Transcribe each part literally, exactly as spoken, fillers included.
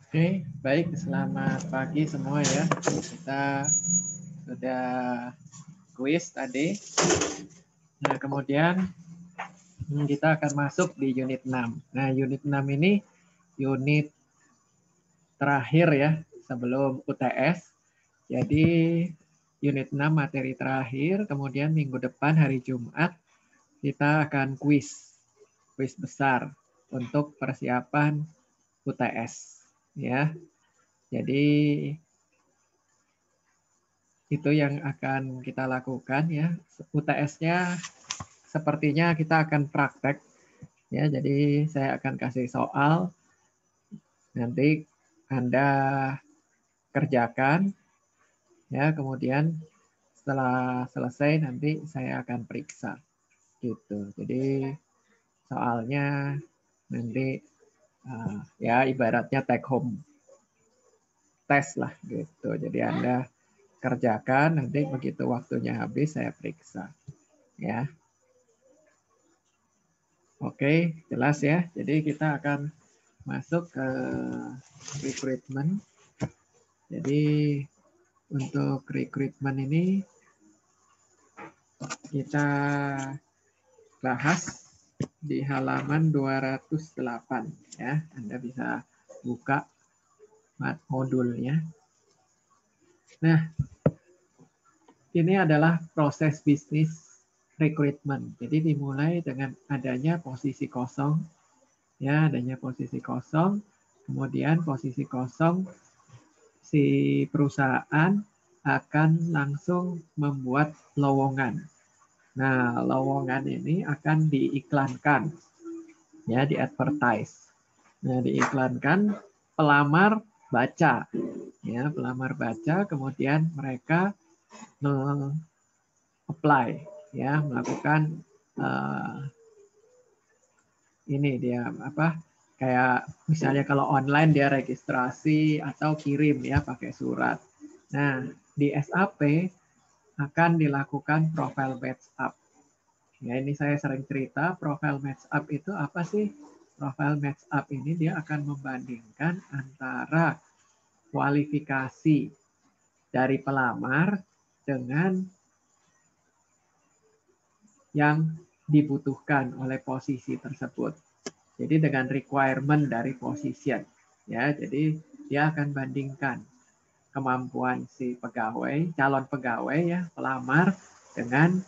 Oke, baik. Selamat pagi semua ya. Kita sudah kuis tadi. Nah, kemudian kita akan masuk di unit enam. Nah, unit enam ini unit terakhir ya sebelum U T S. Jadi unit enam materi terakhir, kemudian minggu depan hari Jumat kita akan kuis. Kuis besar untuk persiapan U T S ya. Jadi itu yang akan kita lakukan ya. U T S-nya sepertinya kita akan praktek ya. Jadi saya akan kasih soal, nanti Anda kerjakan ya. Kemudian setelah selesai nanti saya akan periksa gitu. Jadi soalnya nanti uh, ya ibaratnya take home test lah gitu. Jadi Anda kerjakan, nanti begitu waktunya habis saya periksa ya. Oke, jelas ya. Jadi kita akan masuk ke recruitment. Jadi untuk recruitment ini kita bahas di halaman dua ratus delapan ya. Anda bisa buka modulnya. Nah, ini adalah proses bisnis recruitment. Jadi dimulai dengan adanya posisi kosong, ya, adanya posisi kosong, kemudian posisi kosong si perusahaan akan langsung membuat lowongan. Nah, lowongan ini akan diiklankan, ya, di advertise. Nah, diiklankan, pelamar baca, ya, pelamar baca, kemudian mereka apply, ya, melakukan uh, ini dia apa? Kayak misalnya kalau online dia registrasi atau kirim ya pakai surat. Nah, di S A P akan dilakukan profile match up. Ya, ini saya sering cerita, profile match up itu apa sih? Profile match up ini dia akan membandingkan antara kualifikasi dari pelamar dengan yang dibutuhkan oleh posisi tersebut. Jadi dengan requirement dari position, ya. Jadi dia akan bandingkan kemampuan si pegawai, calon pegawai ya, pelamar dengan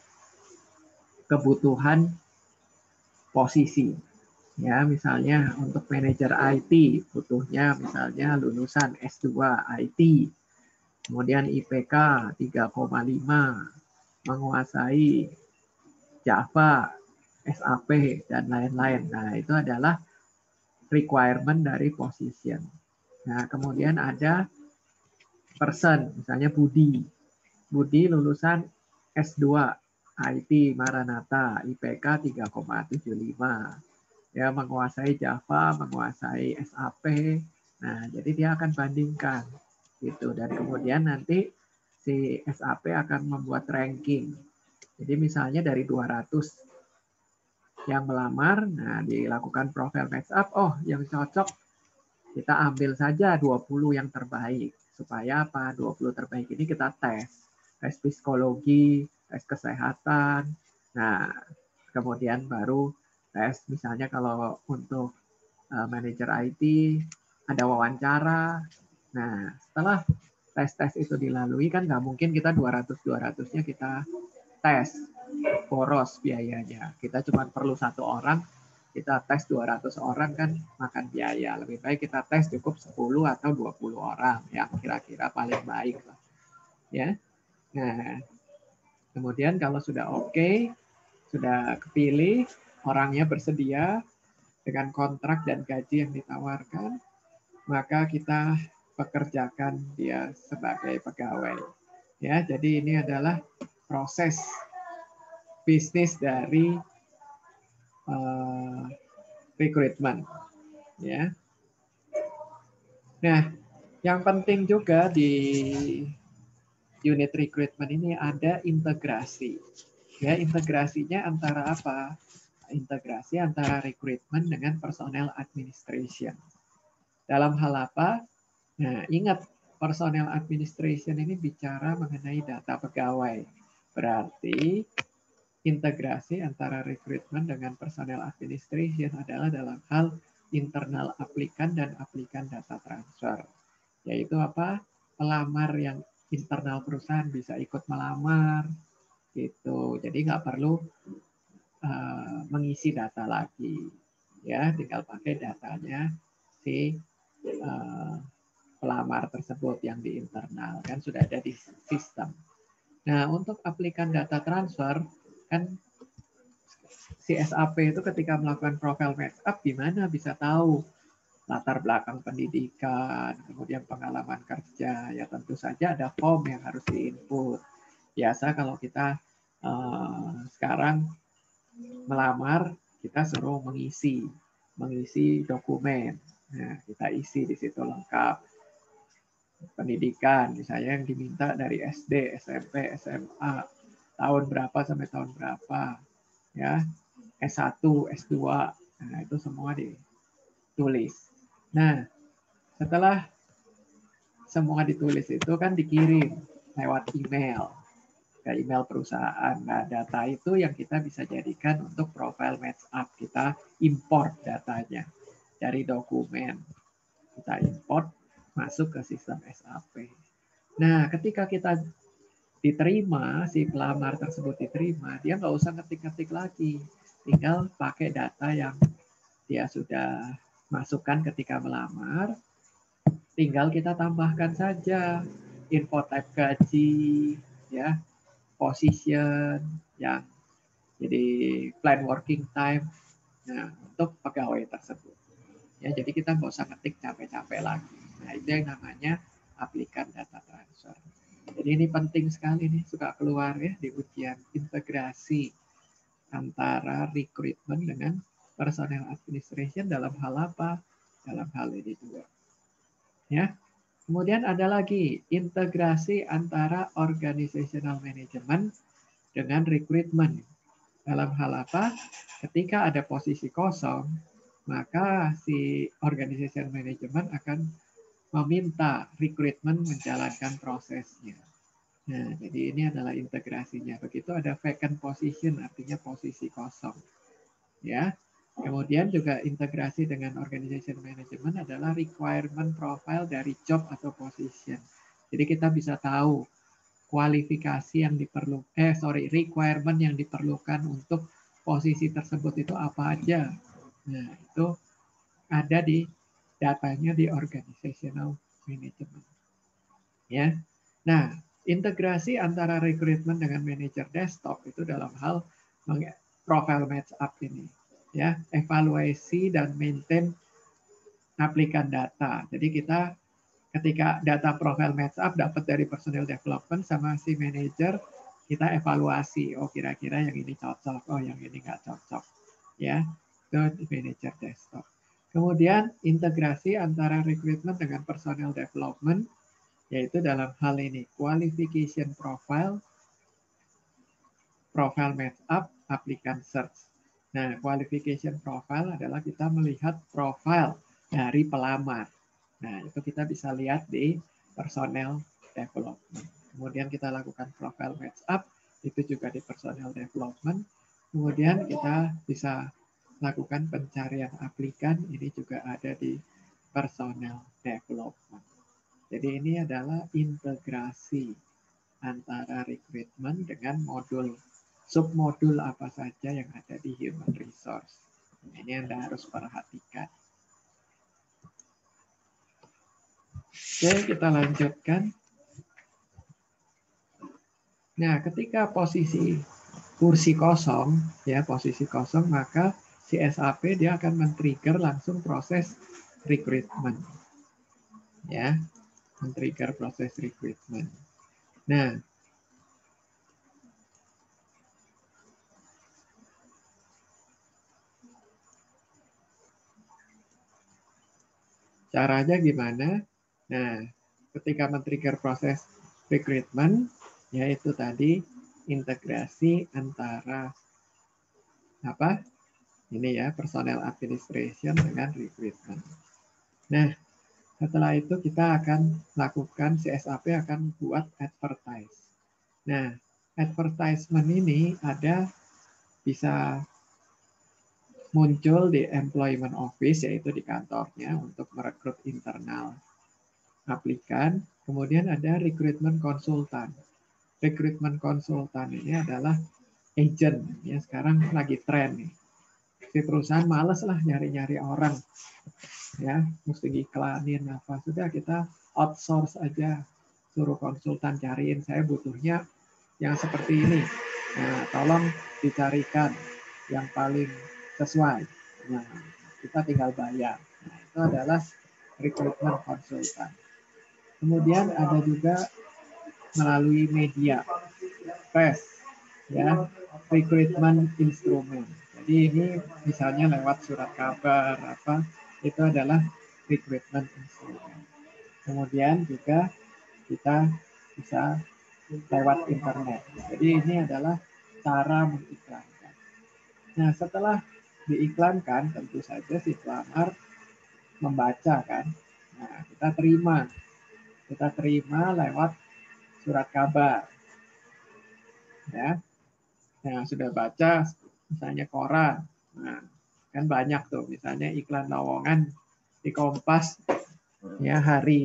kebutuhan posisi. Ya, misalnya untuk manajer I T butuhnya misalnya lulusan S dua I T. Kemudian I P K tiga koma lima, menguasai Java, S A P dan lain-lain. Nah, itu adalah requirement dari position. Nah, kemudian ada person, misalnya Budi. Budi lulusan S dua I T Maranatha, I P K tiga koma tujuh lima. Ya, menguasai Java, menguasai S A P. Nah, jadi dia akan bandingkan gitu, dan kemudian nanti si S A P akan membuat ranking. Jadi misalnya dari dua ratus yang melamar, nah dilakukan profile match up, oh yang cocok kita ambil saja dua puluh yang terbaik. Supaya apa? dua puluh terbaik ini kita tes. Tes psikologi, tes kesehatan. Nah, kemudian baru tes misalnya kalau untuk uh, manajer I T ada wawancara. Nah, setelah tes-tes itu dilalui kan nggak mungkin kita dua ratus dua ratus-nya kita tes. Boros biayanya. Kita cuma perlu satu orang, kita tes dua ratus orang kan makan biaya. Lebih baik kita tes cukup sepuluh atau dua puluh orang yang kira-kira paling baik. Ya. Nah, kemudian kalau sudah oke, okay, sudah kepilih, orangnya bersedia dengan kontrak dan gaji yang ditawarkan, maka kita pekerjakan dia sebagai pegawai. Ya, jadi ini adalah proses bisnis dari uh, recruitment, ya. Nah, yang penting juga di unit recruitment ini ada integrasi. Ya, integrasinya antara apa? Integrasi antara recruitment dengan personal administration. Dalam hal apa? Nah, ingat, personal administration ini bicara mengenai data pegawai. Berarti integrasi antara recruitment dengan personal administration adalah dalam hal internal aplikan dan aplikan data transfer. Yaitu apa? Pelamar yang internal perusahaan bisa ikut melamar, gitu. Jadi nggak perlu uh, mengisi data lagi, ya, tinggal pakai datanya si uh, pelamar tersebut yang di internal, kan sudah ada di sistem. Nah, untuk aplikan data transfer, kan si S A P itu ketika melakukan profile match-up, gimana bisa tahu latar belakang pendidikan, kemudian pengalaman kerja, ya tentu saja ada form yang harus diinput. Biasa kalau kita uh, sekarang melamar, kita suruh mengisi, mengisi dokumen. Nah, kita isi di situ lengkap. Pendidikan, misalnya yang diminta dari S D, S M P, S M A, tahun berapa sampai tahun berapa, ya, S satu, S dua, nah itu semua ditulis. Nah, setelah semua ditulis itu kan dikirim lewat email, ke email perusahaan. Nah, data itu yang kita bisa jadikan untuk profile match up. Kita import datanya dari dokumen. Kita import, masuk ke sistem S A P. Nah, ketika kita diterima, si pelamar tersebut diterima, dia nggak usah ngetik-ngetik lagi. Tinggal pakai data yang dia sudah masukkan ketika melamar, tinggal kita tambahkan saja info type gaji, ya, position, yang jadi plan working time, nah, untuk pegawai tersebut. Ya, jadi kita nggak usah ngetik capek-capek lagi. Nah, itu yang namanya aplikan data transfer. Jadi ini penting sekali nih, suka keluar ya di ujian, integrasi antara recruitment dengan personal administration dalam hal apa? Dalam hal ini juga. Ya. Kemudian ada lagi integrasi antara organizational management dengan recruitment. Dalam hal apa? Ketika ada posisi kosong, maka si organization management akan meminta recruitment menjalankan prosesnya. Nah, jadi ini adalah integrasinya. Begitu ada vacant position, artinya posisi kosong. Ya. Kemudian juga integrasi dengan organization management adalah requirement profile dari job atau position. Jadi kita bisa tahu kualifikasi yang diperlukan, eh sorry, requirement yang diperlukan untuk posisi tersebut itu apa aja. Nah, itu ada di datanya di organizational management. Ya. Nah, integrasi antara recruitment dengan manager desktop itu dalam hal profile match up ini, ya, evaluasi dan maintain aplikan data. Jadi kita ketika data profile match up dapat dari personal development sama si manager, kita evaluasi, oh kira-kira yang ini cocok, oh yang ini nggak cocok, ya, itu di manager desktop. Kemudian integrasi antara recruitment dengan personal development, yaitu dalam hal ini qualification profile, profile match up, applicant search. Nah, qualification profile adalah kita melihat profile dari pelamar. Nah, itu kita bisa lihat di personal development. Kemudian kita lakukan profile match up, itu juga di personal development. Kemudian kita bisa lakukan pencarian aplikan, ini juga ada di personal development. Jadi ini adalah integrasi antara recruitment dengan modul, submodul apa saja yang ada di human resource. Ini Anda harus perhatikan. Oke, kita lanjutkan. Nah, ketika posisi kursi kosong, ya posisi kosong, maka si S A P dia akan men-trigger langsung proses recruitment. Ya, men-trigger proses recruitment. Nah, caranya gimana? Nah, ketika men-trigger proses recruitment, yaitu tadi integrasi antara apa? Ini ya, personal administration dengan recruitment. Nah, Setelah itu kita akan lakukan, C S A P akan buat advertise. Nah, advertisement ini ada bisa muncul di employment office, yaitu di kantornya untuk merekrut internal aplikan. Kemudian ada recruitment konsultan. Recruitment konsultan ini adalah agent, ya sekarang lagi tren nih. Si perusahaan males lah nyari-nyari orang, ya mesti iklanin apa, sudah kita outsource aja, suruh konsultan cariin, saya butuhnya yang seperti ini, nah tolong dicarikan yang paling sesuai, nah kita tinggal bayar. Nah itu adalah recruitment konsultan. Kemudian ada juga melalui media press, ya recruitment instrument. Jadi ini misalnya lewat surat kabar apa, itu adalah recruitment instrument. Kemudian juga kita bisa lewat internet. Jadi ini adalah cara mengiklankan. Nah setelah diiklankan tentu saja si pelamar membaca kan. Nah kita terima, kita terima lewat surat kabar. Ya, nah sudah baca misalnya koran, nah kan banyak tuh misalnya iklan lowongan di Kompas ya hari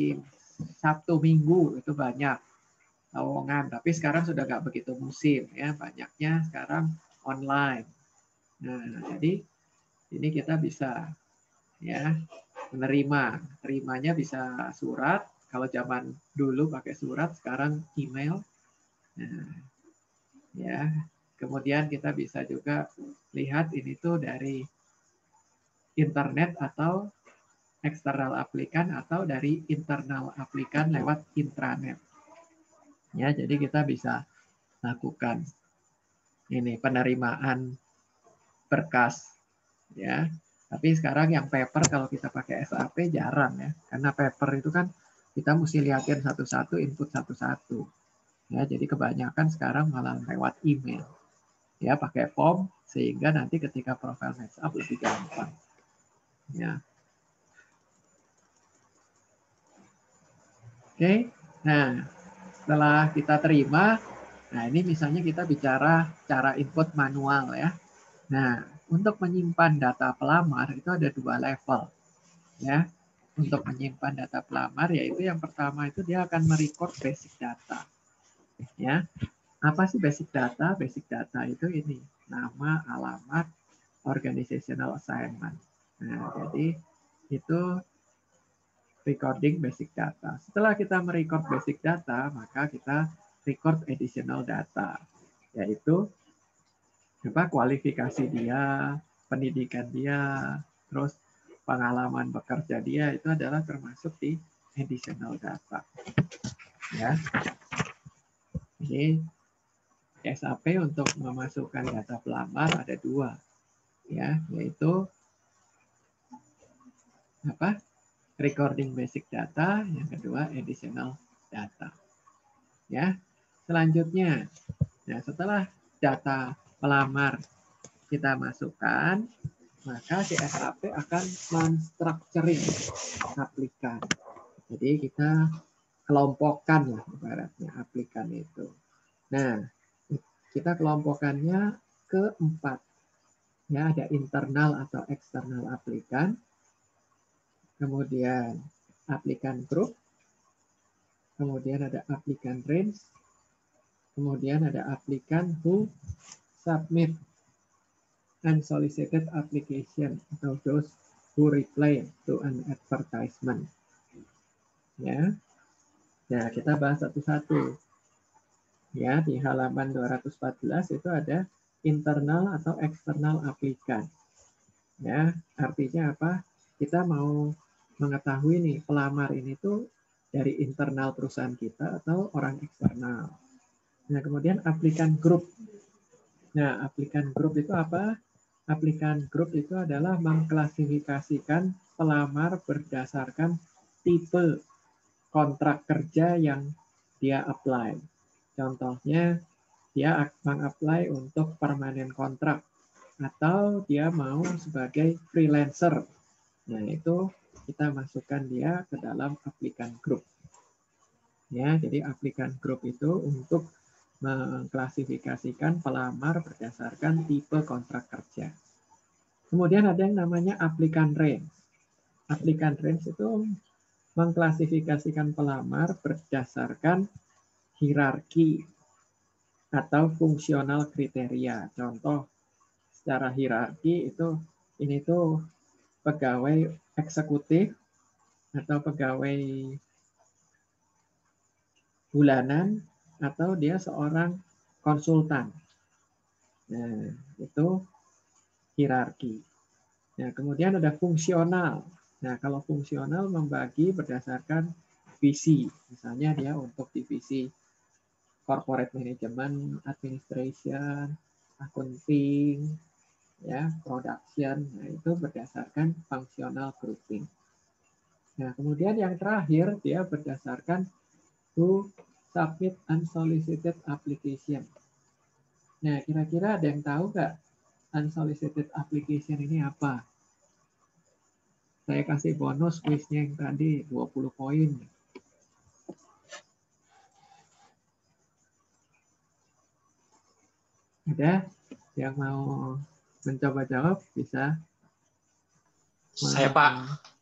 Sabtu Minggu itu banyak lowongan, tapi sekarang sudah nggak begitu musim ya, banyaknya sekarang online. Nah jadi ini kita bisa ya menerima, terimanya bisa surat, kalau zaman dulu pakai surat, sekarang email. Nah, ya kemudian kita bisa juga lihat ini tuh dari internet atau eksternal aplikan atau dari internal aplikan lewat intranet. Ya, jadi kita bisa lakukan ini penerimaan berkas ya. Tapi sekarang yang paper kalau kita pakai S A P jarang ya. Karena paper itu kan kita mesti lihatin satu-satu, input satu-satu. Ya, jadi kebanyakan sekarang malah lewat email. Ya, pakai form sehingga nanti ketika profile match up lebih gampang. Ya. Oke. Nah, setelah kita terima, nah ini misalnya kita bicara cara input manual ya. Nah, untuk menyimpan data pelamar itu ada dua level. Ya. Untuk menyimpan data pelamar yaitu yang pertama itu dia akan merecord basic data. Ya. Apa sih basic data? Basic data itu ini, nama, alamat, organizational assignment. Nah, jadi itu recording basic data. Setelah kita merecord basic data, maka kita record additional data, yaitu apa, kualifikasi dia, pendidikan dia, terus pengalaman bekerja dia, itu adalah termasuk di additional data. Ya. Ini S A P untuk memasukkan data pelamar ada dua, ya, yaitu apa? Recording basic data, yang kedua additional data. Ya, selanjutnya, nah setelah data pelamar kita masukkan, maka si S A P akan menstructuring aplikan. Jadi kita kelompokkan lah ibaratnya aplikan itu. Nah, kita kelompokannya ke empat. Ya, ada internal atau eksternal aplikan. Kemudian aplikan group. Kemudian ada aplikan range. Kemudian ada aplikan who submit unsolicited application atau those who reply to an advertisement. Ya. Nah, kita bahas satu-satu. Ya, di halaman dua ratus empat belas itu ada internal atau eksternal aplikan. Ya, artinya apa? Kita mau mengetahui nih pelamar ini tuh dari internal perusahaan kita atau orang eksternal. Nah, kemudian aplikan grup. Nah, aplikan grup itu apa? Aplikan grup itu adalah mengklasifikasikan pelamar berdasarkan tipe kontrak kerja yang dia apply. Contohnya, dia meng-apply untuk permanen kontrak atau dia mau sebagai freelancer. Nah, itu kita masukkan dia ke dalam applicant group. Ya, jadi applicant group itu untuk mengklasifikasikan pelamar berdasarkan tipe kontrak kerja. Kemudian ada yang namanya applicant range. Applicant range itu mengklasifikasikan pelamar berdasarkan hierarki atau fungsional kriteria. Contoh, secara hierarki itu ini tuh pegawai eksekutif atau pegawai bulanan atau dia seorang konsultan. Nah, itu hierarki. Nah, kemudian ada fungsional. Nah, kalau fungsional membagi berdasarkan visi. Misalnya dia untuk divisi corporate management, administration, accounting, ya, production. Nah, itu berdasarkan functional grouping. Nah, kemudian yang terakhir dia berdasarkan to submit unsolicited application. Nah, kira-kira ada yang tahu nggak unsolicited application ini apa? Saya kasih bonus kuisnya yang tadi dua puluh poin. Ada yang mau mencoba jawab bisa? Saya Pak.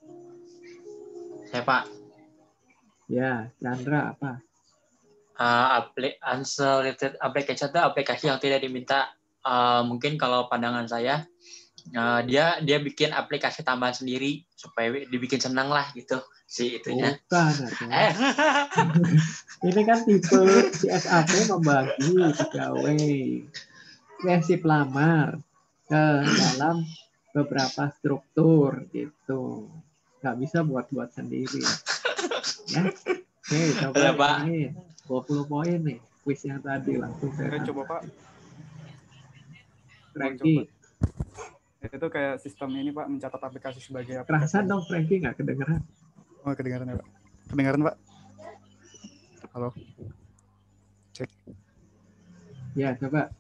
Saya Pak. Ya, Chandra apa? Uh, unsolicited application itu aplikasi yang tidak diminta. Uh, mungkin kalau pandangan saya, uh, dia dia bikin aplikasi tambahan sendiri supaya dibikin senang lah gitu si itunya. Bukan, eh. Ini kan tipe C S A P membagi pegawai, eh, si pelamar ke dalam beberapa struktur gitu. Nggak bisa buat-buat sendiri. Ya. Oke, coba ini dua puluh poin nih. Quiz yang tadi langsung saya Oke, coba Pak. Frankie. Itu kayak sistem ini Pak, mencatat aplikasi sebagai aplikasi. Kerasan dong Frankie, nggak kedengeran? Oh, kedengeran ya Pak. Kedengeran Pak. Halo. Cek. Ya, coba.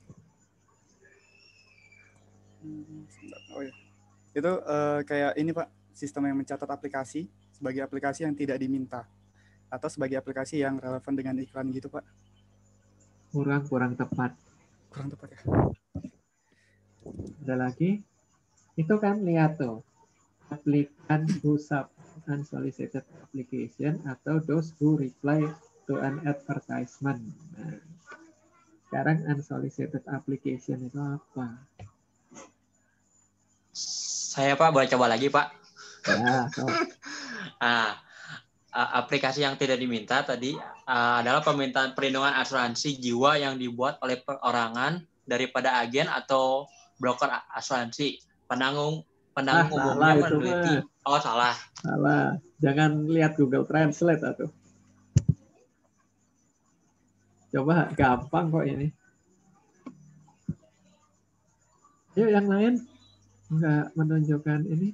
Oh ya. Itu uh, kayak ini Pak, sistem yang mencatat aplikasi sebagai aplikasi yang tidak diminta atau sebagai aplikasi yang relevan dengan iklan gitu Pak. Kurang kurang tepat. Kurang tepat ya. Ada lagi? Itu kan lihat tuh. Applicant who submit unsolicited application atau those who reply to an advertisement. Nah, sekarang unsolicited application itu apa? Saya Pak, boleh coba lagi Pak? Ya, so. ah, aplikasi yang tidak diminta tadi uh, adalah permintaan perlindungan asuransi jiwa yang dibuat oleh perorangan daripada agen atau broker asuransi. Penanggung penanggung ah, umumnya salah meneliti. Oh, salah. Salah. Jangan lihat Google Translate atau. Coba, gampang kok ini. Yuk yang lain nggak menunjukkan ini.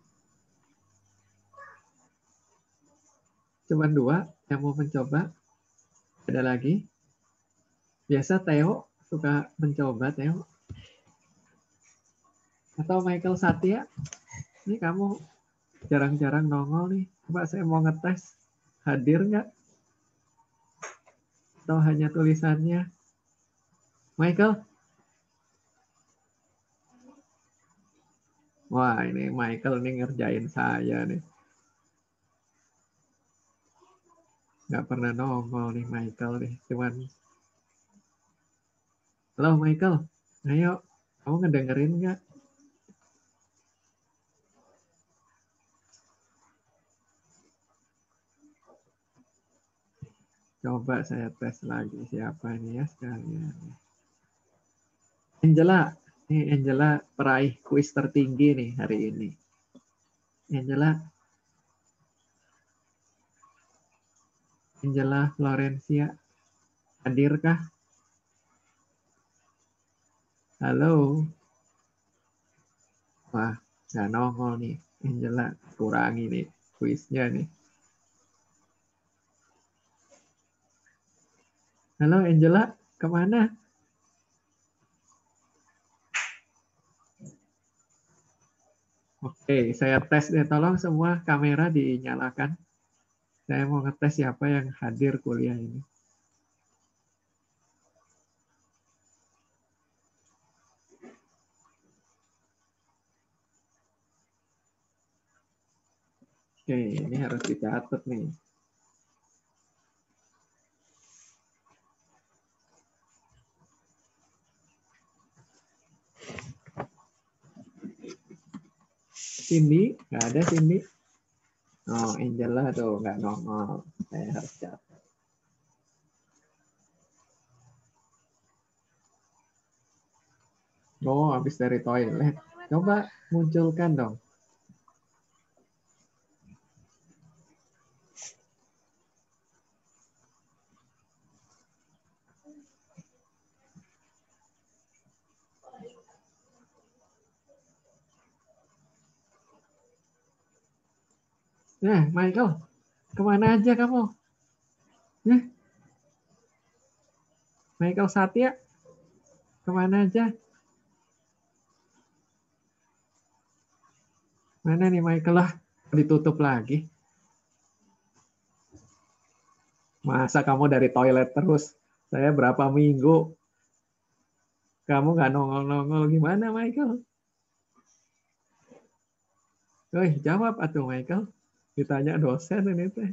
Cuman dua yang mau mencoba. Ada lagi. Biasa Theo suka mencoba, Theo. Atau Michael Satya. Ini kamu jarang-jarang nongol nih. Coba saya mau ngetes. Hadir nggak? Atau hanya tulisannya? Michael? Wah, ini Michael nih ngerjain saya nih. Nggak pernah nongol nih Michael nih. Cuman, halo Michael, ayo, kamu ngedengerin nggak? Coba saya tes lagi siapa ini ya sekalian. Angela, nih Angela peraih kuis tertinggi nih hari ini. Angela, Angela Florencia, hadirkah? Halo. Wah, nggak nongol nih. Angela, kurangi nih kuisnya nih. Halo Angela, kemana? Oke, saya tes deh. Tolong semua kamera dinyalakan. Saya mau ngetes siapa yang hadir kuliah ini. Oke, ini harus dicatat nih. Cindy, nggak ada Cindy. Oh, Angela tuh nggak nongol. Saya harus catat. Oh, habis dari toilet. Coba munculkan dong. Nah, Michael, kemana aja kamu? Nah, Michael Satya, kemana aja? Mana nih Michael lah? Ditutup lagi. Masa kamu dari toilet terus? Saya berapa minggu? Kamu nggak nongol-nongol gimana, Michael? Woi, jawab atuh, Michael. Ditanya dosen ini teh.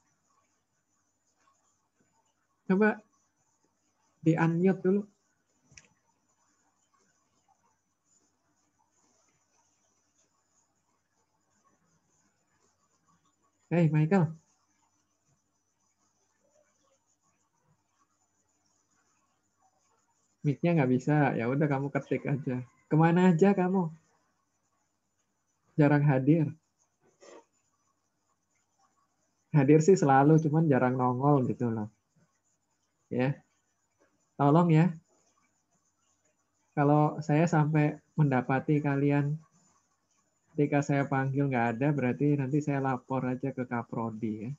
Coba di-unmute dulu. Hei, Michael. Mic-nya nggak bisa. Ya udah kamu ketik aja. Kemana aja kamu? Jarang hadir. Hadir sih selalu, cuman jarang nongol gitu loh. Ya, tolong ya. Kalau saya sampai mendapati kalian ketika saya panggil nggak ada, berarti nanti saya lapor aja ke Kaprodi ya.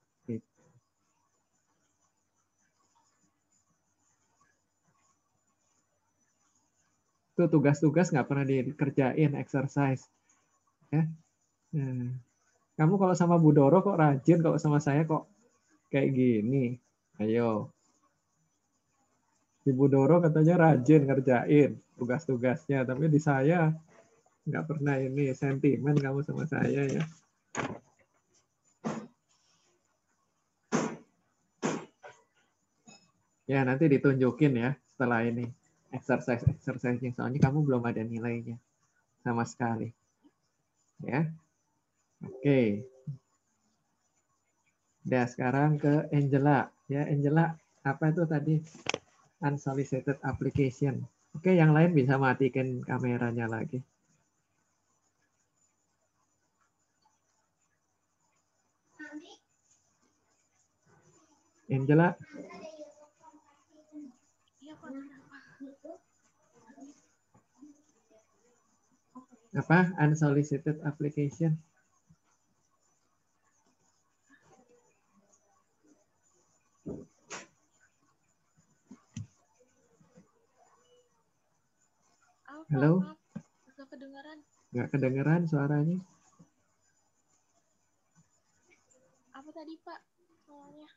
Itu tugas-tugas nggak pernah dikerjain, exercise. Ya. Nah, kamu kalau sama Bu Doro kok rajin, kalau sama saya kok kayak gini. Ayo. Ibu Doro katanya rajin ngerjain tugas-tugasnya, tapi di saya nggak pernah ini sentimen kamu sama saya ya. Ya nanti ditunjukin ya setelah ini exercise-exercise-nya, soalnya kamu belum ada nilainya sama sekali. Ya. Oke. Udah sekarang ke Angela. Ya Angela, apa itu tadi? Unsolicited application. Oke, yang lain bisa matikan kameranya lagi. Angela. Apa? Unsolicited application. Halo? Nggak kedengeran. Nggak kedengeran suaranya. Apa tadi, Pak? Soalnya.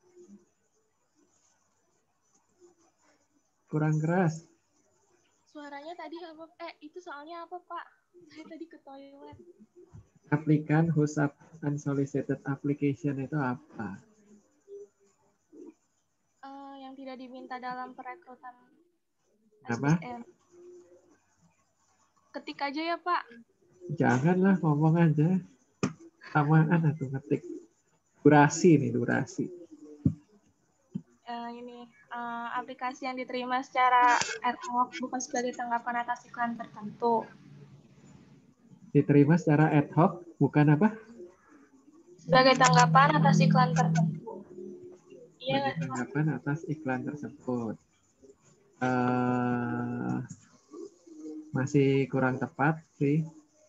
Kurang keras. Suaranya tadi apa? Eh, itu soalnya apa, Pak? Saya tadi ke toilet. Aplikan who sub unsolicited application itu apa? Uh, yang tidak diminta dalam perekrutan Apa? S B M. Ketik aja ya, Pak. Janganlah, ngomong aja. Samaan atau ngetik. Durasi nih, durasi. Uh, ini uh, aplikasi yang diterima secara ad hoc, bukan sebagai tanggapan atas iklan tertentu. Diterima secara ad hoc, bukan apa? Sebagai tanggapan atas iklan tertentu. Iya. Sebagai tanggapan atas iklan tersebut. Uh, masih kurang tepat sih.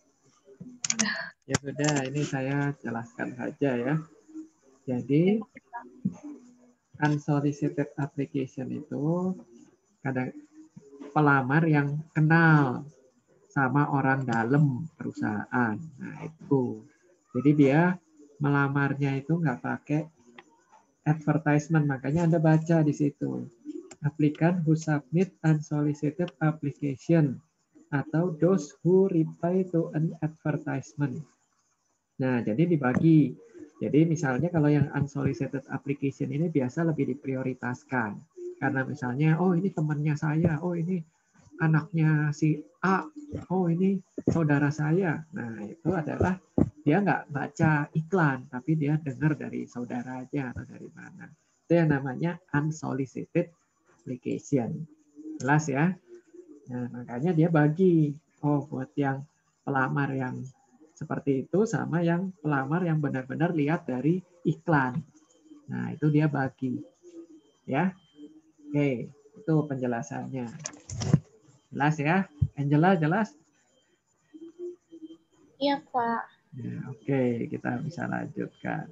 Ya sudah, ini saya jelaskan saja ya. Jadi unsolicited application itu kadang pelamar yang kenal sama orang dalam perusahaan. Nah, itu. Jadi dia melamarnya itu nggak pakai advertisement, makanya Anda baca di situ. Applicant who submit unsolicited application atau those who reply to an advertisement. Nah, jadi dibagi. Jadi misalnya kalau yang unsolicited application ini biasa lebih diprioritaskan. Karena misalnya, oh ini temannya saya, oh ini anaknya si A, oh ini saudara saya. Nah, itu adalah dia nggak baca iklan, tapi dia dengar dari saudara aja atau dari mana. Itu yang namanya unsolicited application. Jelas ya? Nah, makanya dia bagi. Oh, buat yang pelamar yang seperti itu sama yang pelamar yang benar-benar lihat dari iklan. Nah, itu dia bagi. Ya. Oke, itu penjelasannya. Jelas ya? Angela, jelas? Iya, Pak. Ya, oke, kita bisa lanjutkan.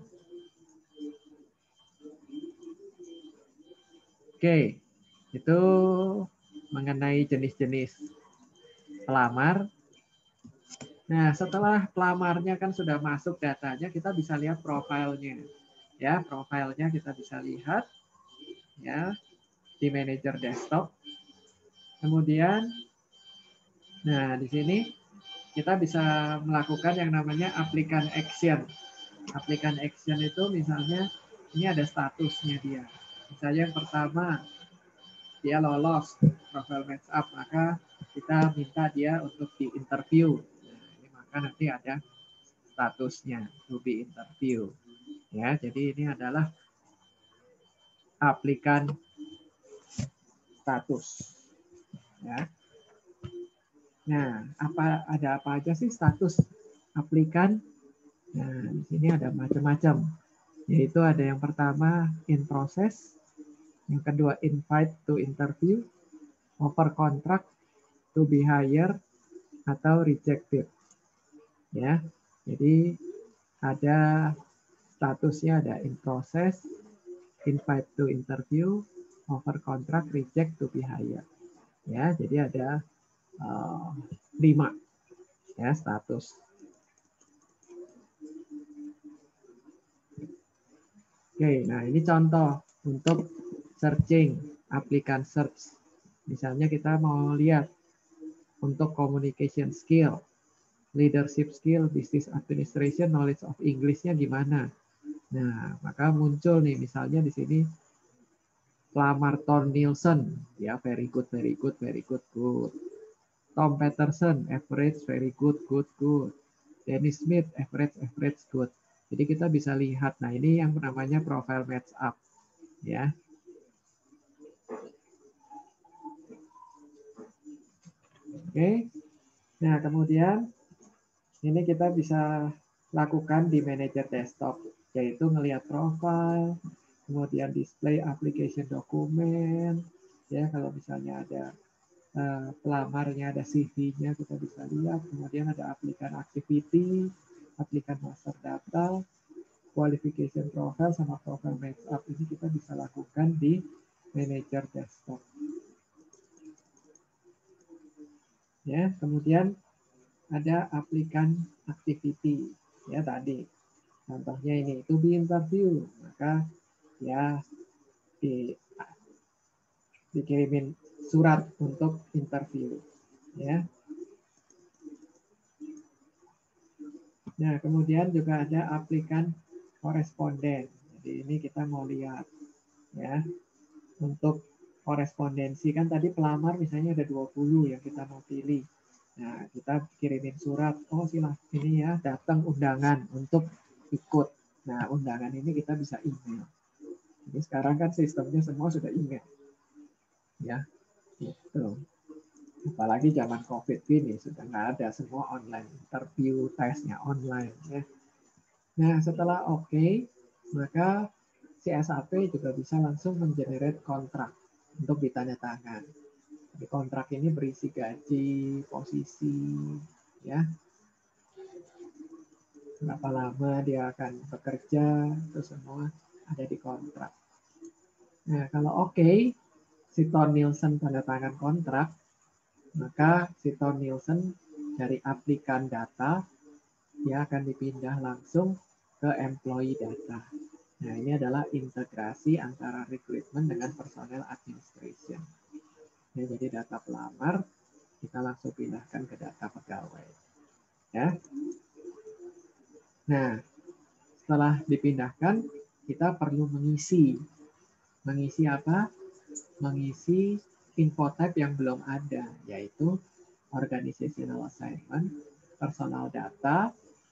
Oke, itu mengenai jenis-jenis pelamar. Nah, setelah pelamarnya kan sudah masuk datanya, kita bisa lihat profilnya. Ya, profilnya kita bisa lihat ya di manajer desktop. Kemudian, nah di sini kita bisa melakukan yang namanya application action. Application action itu misalnya ini ada statusnya dia. Misalnya yang pertama, dia lolos profile match up, maka kita minta dia untuk di interview. Nah, ini maka nanti ada statusnya to be interview. Ya, jadi ini adalah aplikan status. Ya. Nah, apa ada apa aja sih status aplikan? Nah, di sini ada macam-macam. Yaitu ada yang pertama in process, yang kedua invite to interview, offer contract, to be hired, atau rejected. Ya. Jadi ada statusnya ada in process, invite to interview, offer contract, reject, to be hired. Ya, jadi ada uh, lima ya status. Oke, nah ini contoh untuk searching, applikan search. Misalnya kita mau lihat untuk communication skill, leadership skill, business administration, knowledge of English-nya gimana. Nah, maka muncul nih misalnya di sini pelamar Tom Nielsen, ya very good, very good, very good, good. Tom Peterson, average, very good, good, good. Dennis Smith, average, average, good. Jadi kita bisa lihat, nah ini yang namanya profile match up, ya. Oke, nah kemudian ini kita bisa lakukan di manager desktop, yaitu melihat profile, kemudian display application dokumen, ya kalau misalnya ada uh, pelamarnya, ada C V-nya kita bisa lihat, kemudian ada aplikan activity, aplikan master data, qualification profile sama profile match up ini kita bisa lakukan di manager desktop. Ya, kemudian ada aplikan activity ya tadi. Contohnya ini to be interview, maka ya di dikirimin surat untuk interview ya. Nah, kemudian juga ada aplikan koresponden. Jadi ini kita mau lihat ya. Untuk korespondensi kan tadi pelamar misalnya ada dua puluh yang kita mau pilih. Nah, kita kirimin surat, oh silahkan ini ya, datang undangan untuk ikut. Nah, undangan ini kita bisa email. Jadi sekarang kan sistemnya semua sudah email. Ya, gitu. Apalagi zaman COVID ini sudah nggak ada, semua online, interview, tesnya online. Ya. Nah, setelah oke, okay, maka si S A P juga bisa langsung mengenerate kontrak untuk ditandatangan. Jadi kontrak ini berisi gaji, posisi, ya, berapa lama dia akan bekerja, itu semua ada di kontrak. Nah, kalau oke, okay, si Tom Nielsen tanda tangan kontrak, maka si Tom Nielsen dari aplikan data, dia akan dipindah langsung ke employee data. Nah, ini adalah integrasi antara recruitment dengan personal administration. Ya, jadi data pelamar kita langsung pindahkan ke data pegawai. Ya. Nah, setelah dipindahkan, kita perlu mengisi. Mengisi apa? Mengisi info type yang belum ada, yaitu organizational assignment, personal data.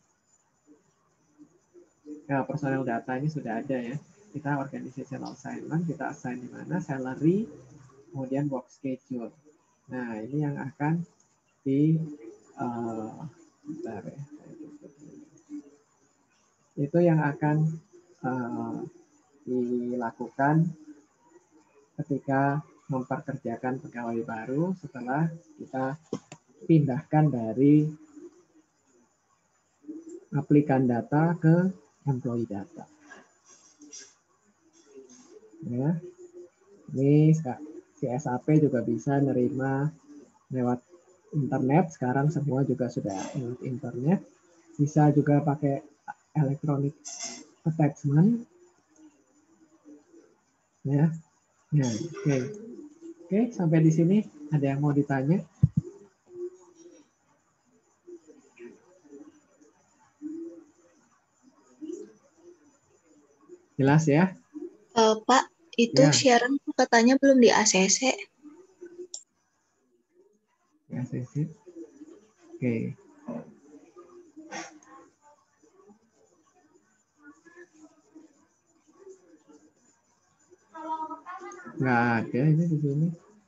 Ya, personal data ini sudah ada ya. Kita organizational assignment, kita assign di mana, salary, kemudian work schedule. Nah, ini yang akan di uh, bentar ya. Itu yang akan uh, dilakukan ketika memperkerjakan pegawai baru setelah kita pindahkan dari aplikan data ke employee data. Ya. Ini si S A P juga bisa nerima lewat internet. Sekarang semua juga sudah lewat internet. Bisa juga pakai electronic attachment. Ya. Nah, oke. Okay. Oke, okay, sampai di sini ada yang mau ditanya? Jelas ya? Uh, Pak, itu ya. Sharon katanya belum di A C C. Di A C C. Oke. Okay. Nggak ada ini di sini.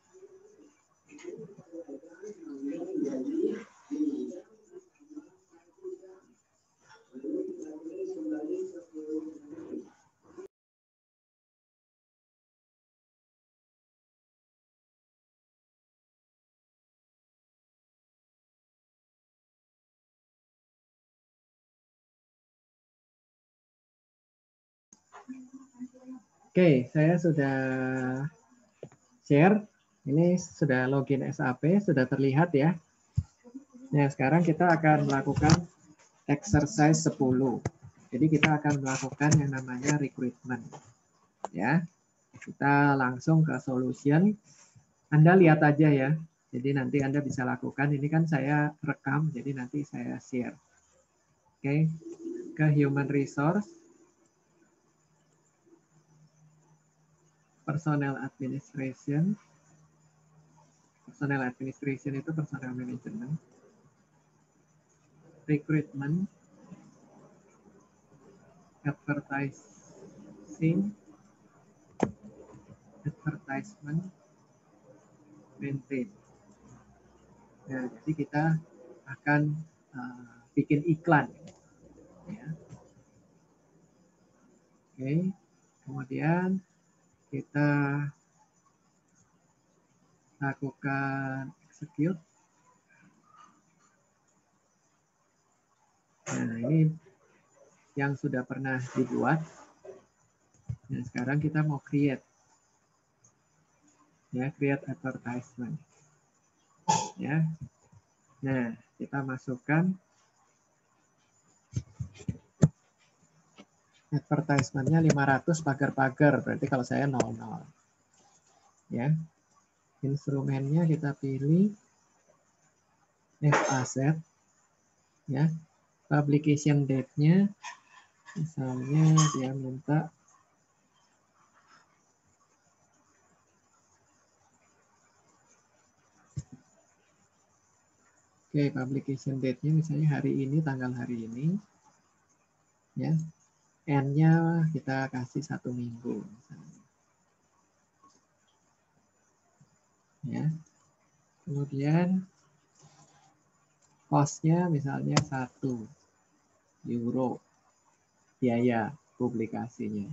Oke, saya sudah share. Ini sudah login S A P, sudah terlihat ya. Nah, sekarang kita akan melakukan exercise sepuluh. Jadi kita akan melakukan yang namanya recruitment. Ya. Kita langsung ke solution. Anda lihat aja ya. Jadi nanti Anda bisa lakukan. Ini kan saya rekam, jadi nanti saya share. Oke. Ke human resource. Personnel administration. Personnel administration itu personnel management. Recruitment. Advertising. Advertisement. Maintain. Nah, jadi kita akan uh, bikin iklan. Ya. Oke. Kemudian kita lakukan execute. Nah, ini yang sudah pernah dibuat. Nah, sekarang kita mau create. Ya, create advertisement. Ya. Nah, kita masukkan advertisement-nya lima ratus pagar-pagar. Berarti kalau saya nol nol. Ya. Instrumennya kita pilih F asset. Ya. Publication date-nya misalnya dia minta Oke, publication date-nya misalnya hari ini, tanggal hari ini. Ya. N-nya kita kasih satu minggu. Misalnya. Ya. Kemudian cost-nya misalnya satu euro biaya publikasinya.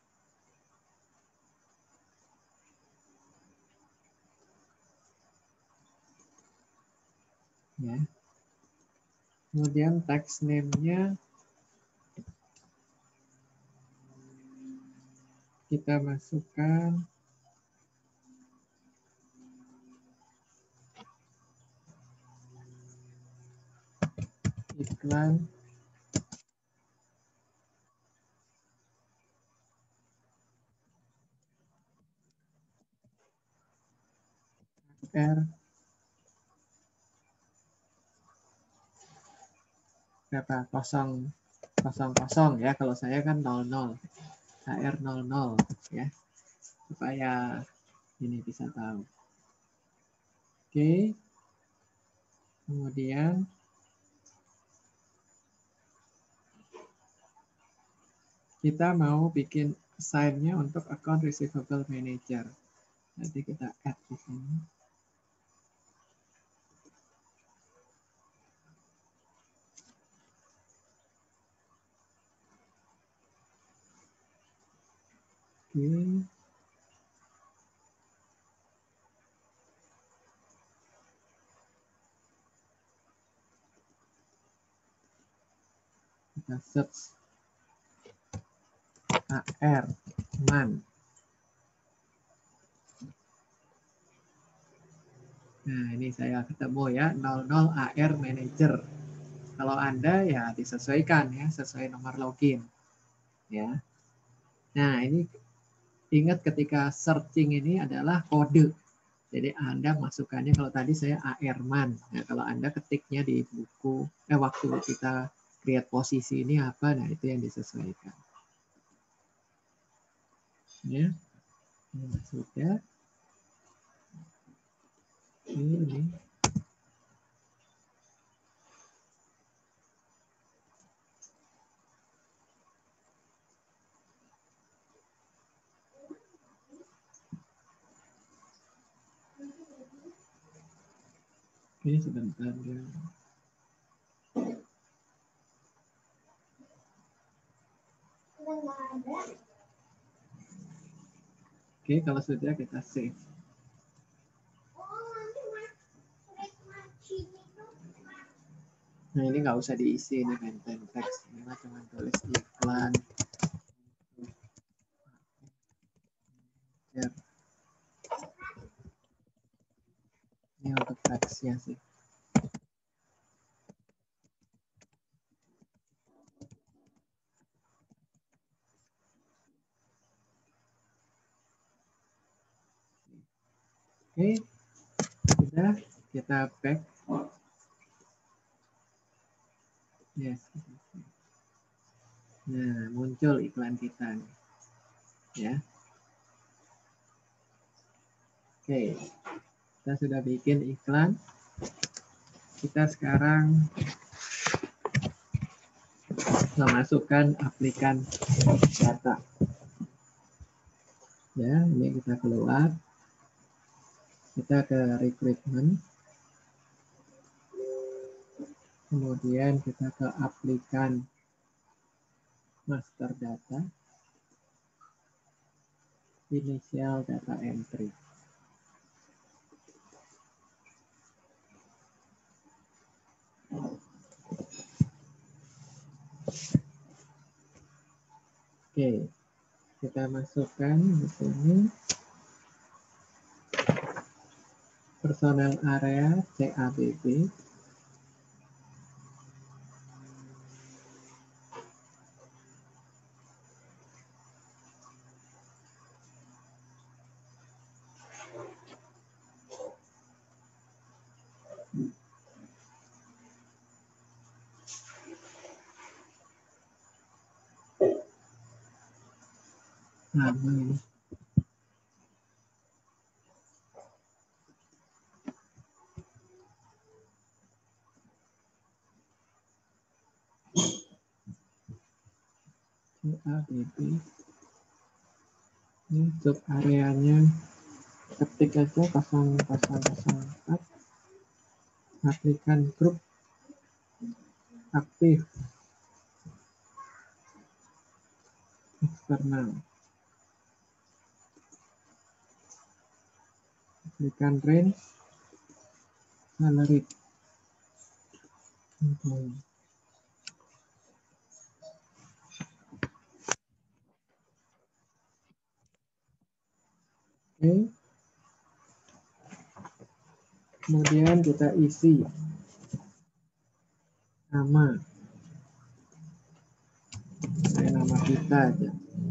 Ya. Kemudian text name-nya kita masukkan iklan R berapa? Kosong, kosong, kosong ya. Kalau saya kan nol nol, H R nol nol ya, supaya ini bisa tahu. Oke, kemudian kita mau bikin assign-nya untuk account receivable manager. Nanti kita add di sini. Oke. Kita search A R man. Nah, ini saya ketemu ya, nol nol A R manager. Kalau Anda ya disesuaikan ya, sesuai nomor login. Ya. Nah, ini ingat ketika searching ini adalah kode. Jadi Anda masukkannya, kalau tadi saya A R man. Nah, kalau Anda ketiknya di buku, eh waktu kita create posisi ini apa, nah itu yang disesuaikan. Ya. Ini sudah. Ini, ini. Oke, sebentar ya. Oke, kalau sudah kita save. Nah, ini nggak usah diisi, ini content text. Ini cuma tulis iklan. Ya. Ini untuk teksnya sih. Oke, sudah kita back. Yes. Nah, muncul iklan kita. Ya. Oke, kita sudah bikin iklan. Kita sekarang memasukkan aplikan data. Ya, ini kita keluar. Kita ke recruitment. Kemudian kita ke aplikan master data. Initial data entry. Oke, kita masukkan di sini personal area C A B B. Nah, ini. C A B B. Ini job areanya, ketik aja nol nol nol empat. Aplikan grup aktif eksternal. Aplikan range salary. Okay. Oke. Kemudian kita isi Nama. Kayak nama kita aja.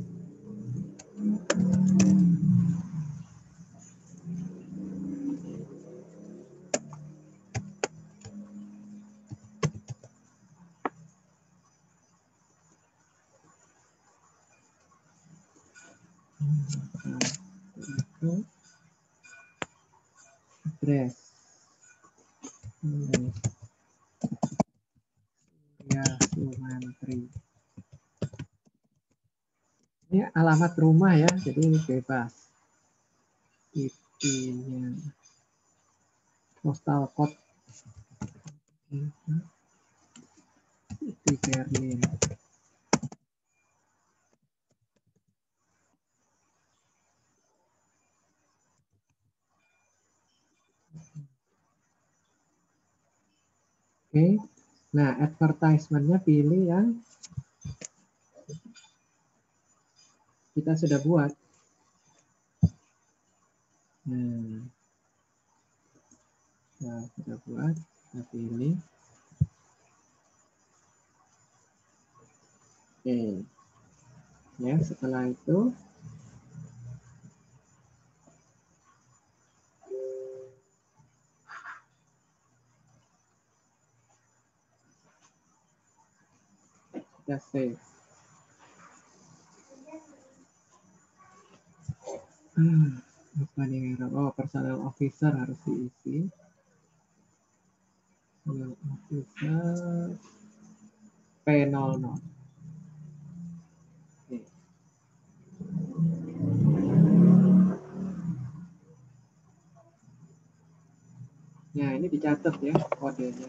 Address. Hmm. Ya, Sumantri. Ini alamat rumah ya, jadi ini bebas. Itinya. Postal code. Iti Berlin. Oke, nah advertisement-nya pilih yang kita sudah buat. Nah, nah sudah buat, kita pilih. Oke, ya setelah itu kita save. Hmm, apa nih? Oh, personal officer harus diisi. Personal officer P nol nol. Oke. Nah, ini dicatat ya kodenya.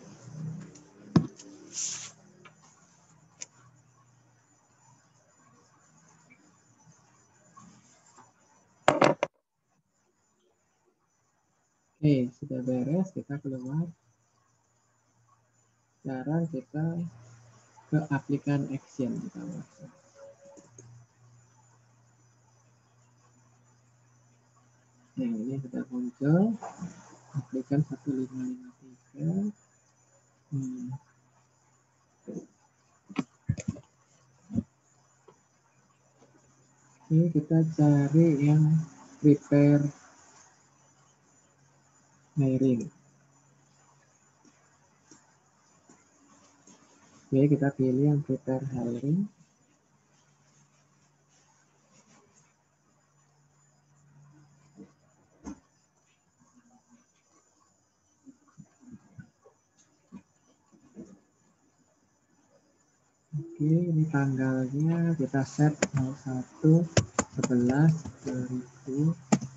Oke, sudah beres, kita keluar. Sekarang kita ke aplikan action kita masuk. Nah, ini sudah muncul aplikan satu lima lima tiga. Hmm. Ini kita cari yang prepare hiring. Oke, kita pilih yang prepare hiring. Oke, ini tanggalnya kita set nol satu sebelas dua ribu.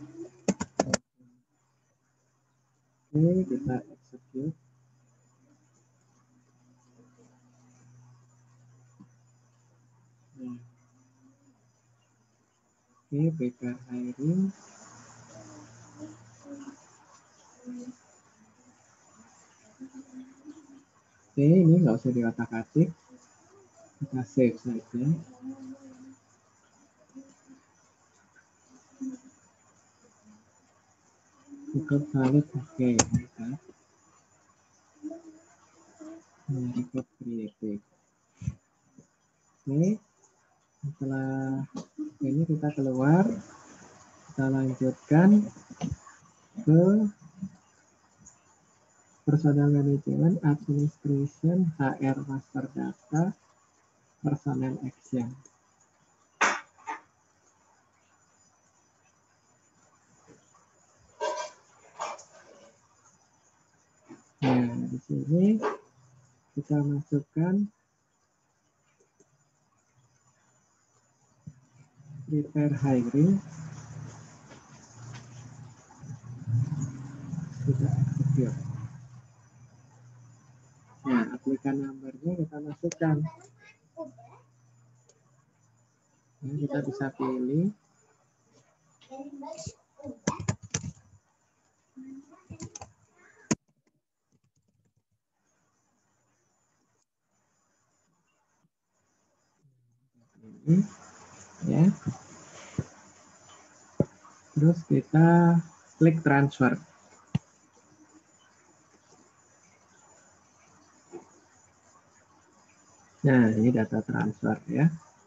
Oke, kita execute. Nah. Oke, prepare hiring. Oke, ini nggak usah diotak-atik. Kita save saja. Cukup valid, oke. Nah, record creative. Oke, setelah ini kita keluar, kita lanjutkan ke personal management, administration, H R master data, personal action. Nah, di sini kita masukkan prepare hiring. Kita execute. Nah, aplikan numbernya kita masukkan. Nah, kita bisa pilih. Ini, ya. Terus kita klik transfer. Nah, ini data transfer ya.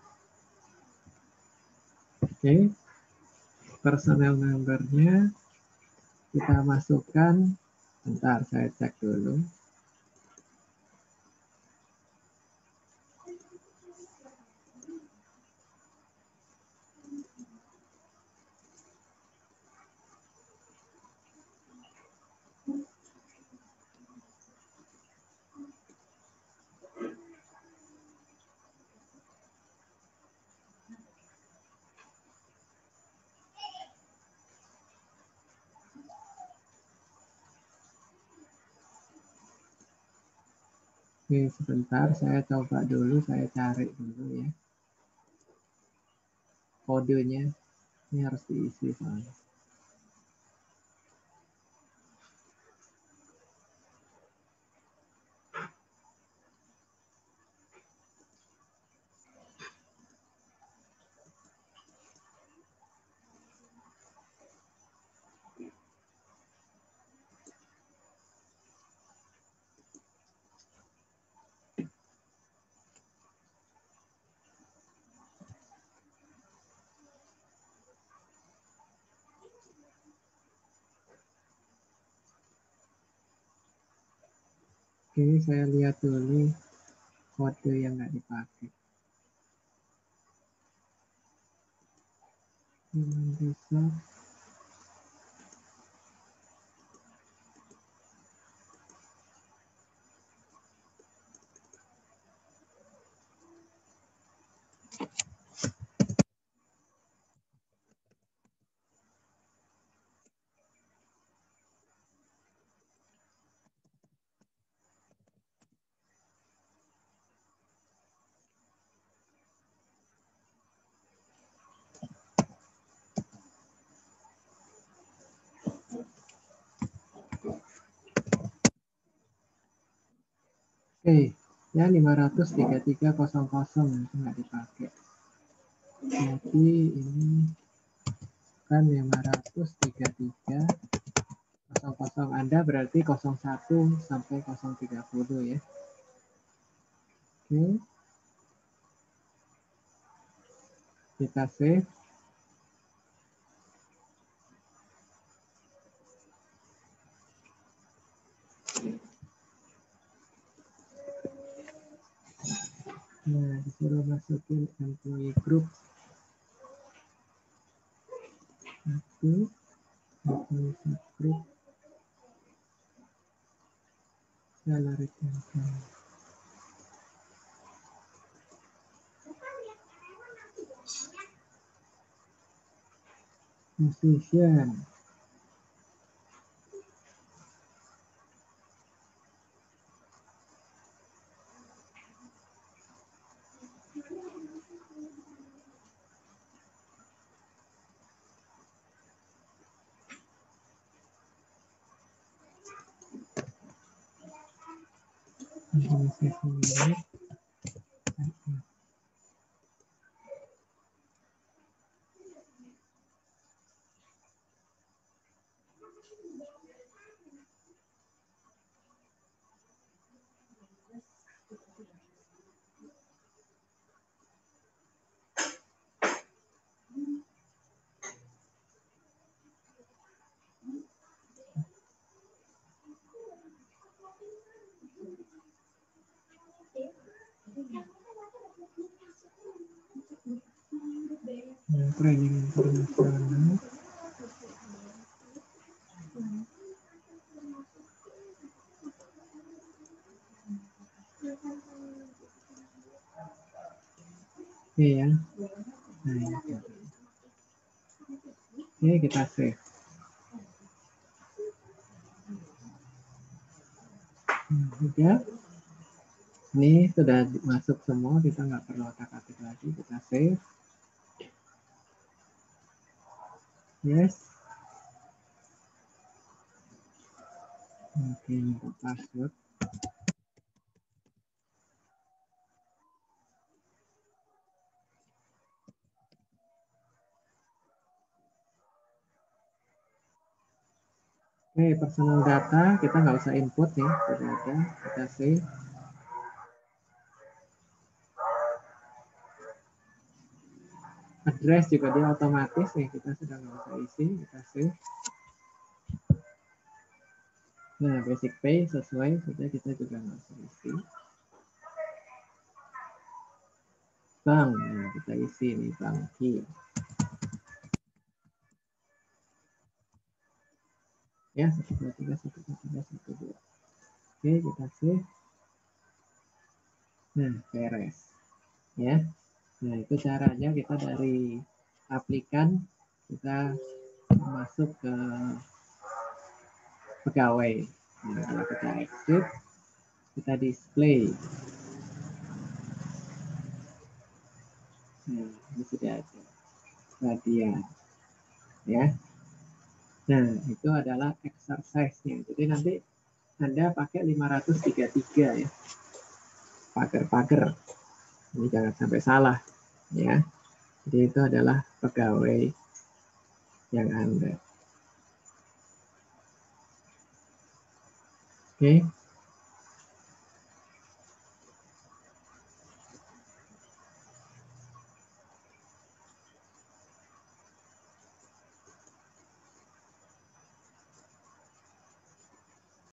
Oke, personal number-nya kita masukkan. Bentar, saya cek dulu. Oke, sebentar saya coba dulu, saya cari dulu ya. Kodenya ini harus diisi soalnya. Oke, saya lihat dulu kode yang nggak dipakai. Human resource. Oke, ya lima ratus tiga puluh tiga nol nol itu nggak dipakai. Jadi ini kan lima ratus tiga puluh tiga nol nol Anda berarti nol satu sampai nol tiga puluh ya. Oke. Kita save. Nah, disuruh masukin employee group. Satu, employee subgroup, salary campaign. Musician. Organization unit. Nah, training internasional. Oke ya. Nah, ini. Oke, kita save. Hmm, udah. Ini sudah masuk semua, kita nggak perlu otak-atik lagi, kita save. Yes. Oke, untuk password. Oke, personal data kita nggak usah input nih, sudah ada, kita save. Address juga dia otomatis nih, kita sudah nggak usah isi, kita save. Nah, basic pay sesuai, sudah kita juga nggak usah isi. Bank, nah kita isi nih bank key. Ya, satu dua tiga satu dua tiga satu dua. Oke, kita save. Nah, beres. Ya. Nah, itu caranya kita dari aplikan kita masuk ke pegawai. Nah, kalau kita exit, kita display. Nah, ini sudah ada. Radian. Ya. Nah, itu adalah exercise-nya. Jadi nanti Anda pakai lima ratus tiga puluh tiga ya. Pager-pager. Ini jangan sampai salah. Ya. Jadi itu adalah pegawai yang Anda. Oke.